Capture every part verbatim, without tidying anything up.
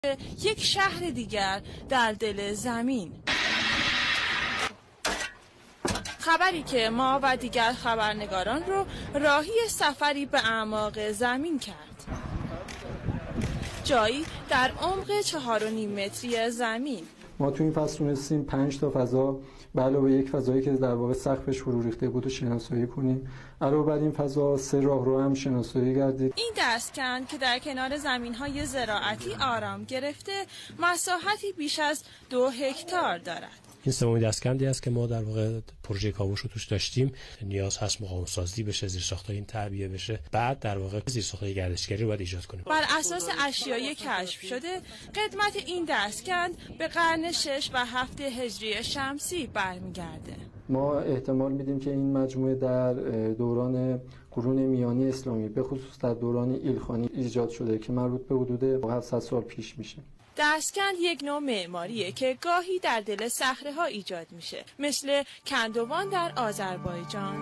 یک شهر دیگر در دل زمین. خبری که ما و دیگر خبرنگاران رو راهی سفری به اعماق زمین کرد. جایی در عمق چهار و نیم متری زمین. ما تو این فصل تونستیم پنج تا فضا به علاوه یک فضایی که در واقع سقفش فرو ریخته بود و شناسایی کنیم. علاوه بر این فضا سه راهرو هم شناسایی کردیم. این دستکند که در کنار زمین‌های زراعتی آرام گرفته، مساحتی بیش از دو هکتار دارد. این سومین دستکندی است که ما در واقع پروژه کاوش رو توش داشتیم. نیاز هست مقاوم سازی بشه، زیرساخت‌های این تعبیه بشه، بعد در واقع زیرساخت‌های گردشگری رو باید ایجاد کنیم. بر اساس اشیای کشف شده، قدمت این دستکند به قرن شش و هفت هجری شمسی برمیگرده. ما احتمال میدیم که این مجموعه در دوران قرون میانی اسلامی به خصوص در دوران ایلخانی ایجاد شده که مربوط به حدود هفتصد سال پیش میشه. دستکند یک نوع معماریه که گاهی در دل صخره‌ها ایجاد میشه، مثل کندوان در آذربایجان،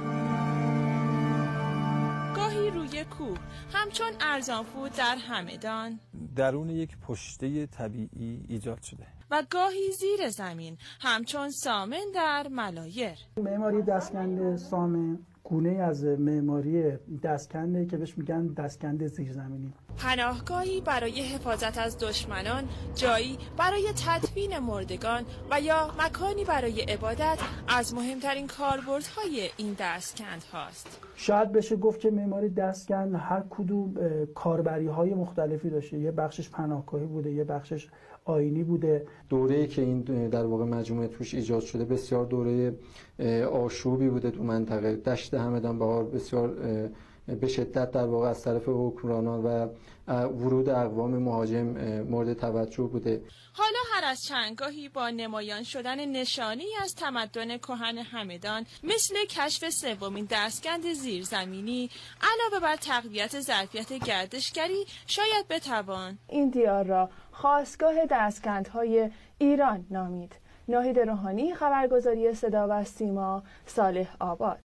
گاهی روی کوه، همچون ارزانفود در همدان، درون یک پشته طبیعی ایجاد شده، و گاهی زیر زمین، همچون سامن در ملایر. معماری دستکند سامن گونه از معماری دستکنده که بهش میگن دستکند زیرزمینی. پناهگاهی برای حفاظت از دشمنان، جایی برای تدفین مردگان و یا مکانی برای عبادت از مهمترین کاربردهای این دستکند هاست. شاید بشه گفت که معماری دستکند هر کدوم کاربری‌های مختلفی داشته. یه بخشش پناهگاهی بوده، یه بخشش آیینی بوده. دوره‌ای که این در واقع مجموعه توش ایجاد شده بسیار دوره آشوبی بوده تو منطقه. دشت همدان بهار بسیار به شدت در واقع از طرف حکمرانان و ورود اقوام مهاجم مورد توجه بوده. حالا هر از چندگاهی با نمایان شدن نشانی از تمدن کهن همدان، مثل کشف سومین دستکند زیرزمینی، علاوه بر تقویت ظرفیت گردشگری، شاید بتوان این دیار را خاستگاه دستکندهای ایران نامید. ناهید روحانی، خبرگزاری صدا و سیما، صالح آباد.